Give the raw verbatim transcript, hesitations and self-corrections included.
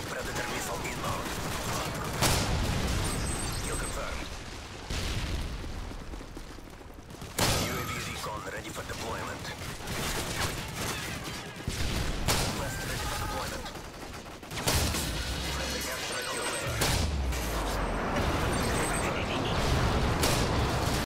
Predator missile inbound. Kill confirmed. U A V recon ready for deployment.